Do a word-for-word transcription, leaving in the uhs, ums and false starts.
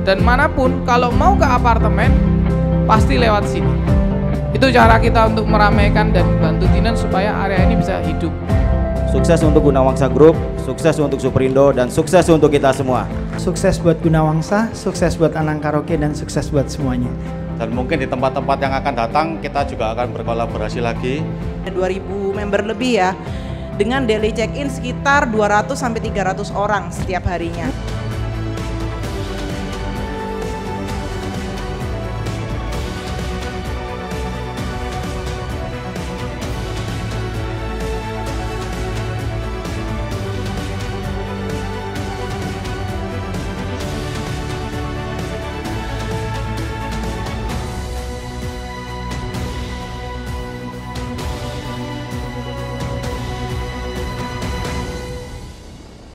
dan manapun kalau mau ke apartemen pasti lewat sini. Itu cara kita untuk meramaikan dan bantu Tienen supaya area ini bisa hidup. Sukses untuk Gunawangsa Group, sukses untuk Superindo, dan sukses untuk kita semua. Sukses buat Gunawangsa, sukses buat Anang Karaoke, dan sukses buat semuanya. Dan mungkin di tempat-tempat yang akan datang kita juga akan berkolaborasi lagi. dua ribu member lebih ya, dengan daily check-in sekitar dua ratus sampai tiga ratus orang setiap harinya.